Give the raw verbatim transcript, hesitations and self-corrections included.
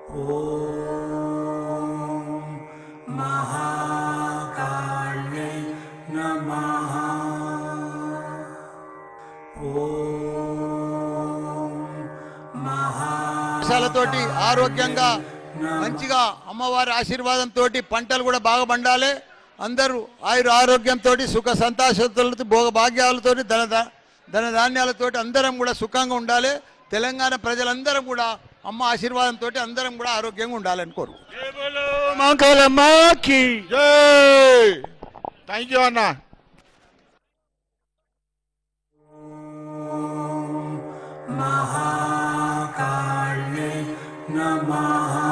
ఓం మహాకాళ్యై నమః. ఓం తోటి ఆరోగ్యంగా మంచిగా అమ్మవారి ఆశీర్వాదంతో పంటలు కూడా బాగా పండాలి. అందరూ ఆయుర ఆరోగ్యంతో సుఖ సంతోషాలతో భోగ భాగ్యాలతో ధన ధన ధాన్యాలతోటి అందరం కూడా సుఖంగా ఉండాలి. తెలంగాణ ప్రజలందరం కూడా అమ్మ ఆశీర్వాదంతో అందరం కూడా ఆరోగ్యంగా ఉండాలని కోరుకుంటున్నాం. థ్యాంక్ యూ అన్న. మహాకాళ్యై నమః.